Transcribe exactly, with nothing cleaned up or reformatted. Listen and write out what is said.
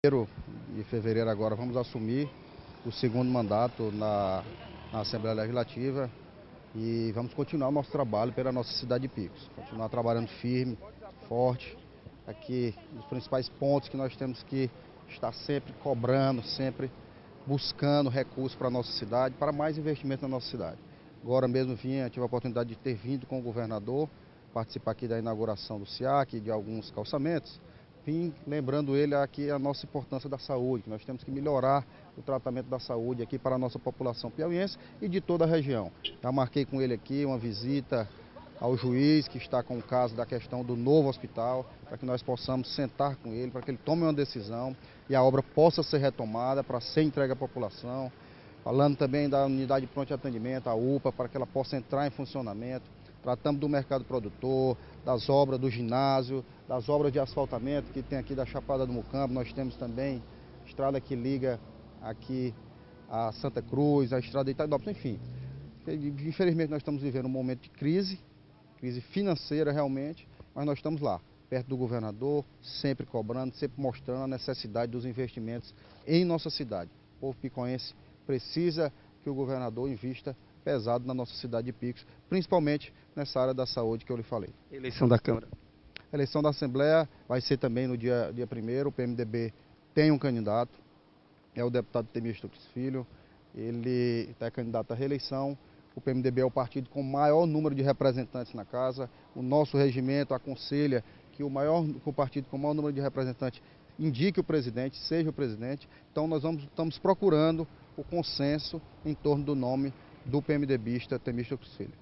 De fevereiro agora vamos assumir o segundo mandato na, na Assembleia Legislativa e vamos continuar o nosso trabalho pela nossa cidade de Picos. Continuar trabalhando firme, forte. Aqui os principais pontos que nós temos que estar sempre cobrando, sempre buscando recursos para a nossa cidade, para mais investimento na nossa cidade. Agora mesmo vim, tive a oportunidade de ter vindo com o governador, participar aqui da inauguração do SIAC, de alguns calçamentos. Vim lembrando ele aqui a nossa importância da saúde, que nós temos que melhorar o tratamento da saúde aqui para a nossa população piauiense e de toda a região. Já marquei com ele aqui uma visita ao juiz que está com o caso da questão do novo hospital, para que nós possamos sentar com ele, para que ele tome uma decisão e a obra possa ser retomada para ser entregue à população. Falando também da unidade de pronto atendimento, a U P A, para que ela possa entrar em funcionamento. Tratamos do mercado produtor, das obras do ginásio, das obras de asfaltamento que tem aqui da Chapada do Mucambo. Nós temos também a estrada que liga aqui a Santa Cruz, a estrada de Itainópolis, enfim. Infelizmente nós estamos vivendo um momento de crise, crise financeira realmente, mas nós estamos lá, perto do governador, sempre cobrando, sempre mostrando a necessidade dos investimentos em nossa cidade. O povo picoense precisa que o governador invista pesado na nossa cidade de Picos, principalmente nessa área da saúde que eu lhe falei. Eleição da Câmara. A eleição da Assembleia vai ser também no dia, dia primeiro, o P M D B tem um candidato, é o deputado Temístocles Filho, ele está candidato à reeleição. O P M D B é o partido com o maior número de representantes na casa, o nosso regimento aconselha que o, maior, que o partido com o maior número de representantes indique o presidente, seja o presidente, então nós vamos, estamos procurando o consenso em torno do nome do PMDBista Temístocles Filho.